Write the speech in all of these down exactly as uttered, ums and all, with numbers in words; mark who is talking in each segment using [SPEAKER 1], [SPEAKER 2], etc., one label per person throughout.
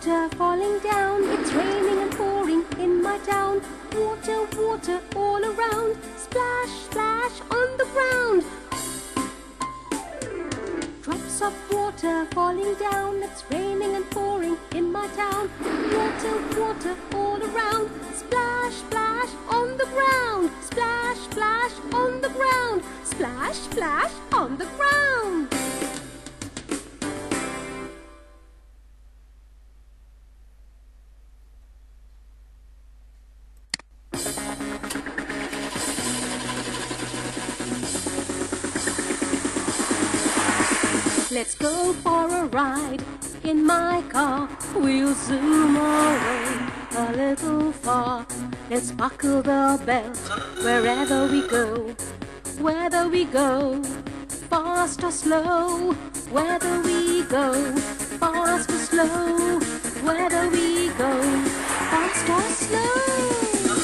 [SPEAKER 1] water falling down. It's raining and pouring in my town. Water, water all around. Splash, splash on the ground. Drops of water falling down. It's raining and pouring in my town. Water, water all around. Splash, splash on the ground. Splash, splash on the ground. Splash, splash on the ground. Let's go for a ride in my car. We'll zoom away a little far. Let's buckle the belt wherever we go. Whether we go fast or slow. Whether we go fast or slow. Whether we go fast or slow.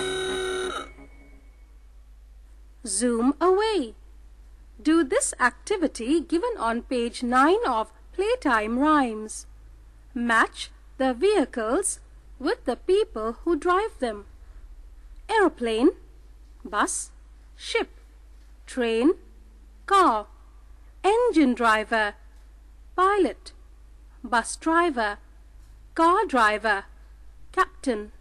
[SPEAKER 1] Zoom away. Do this activity given on page nine of Playtime Rhymes. Match the vehicles with the people who drive them. Aeroplane, bus, ship, train, car, engine driver, pilot, bus driver, car driver, captain.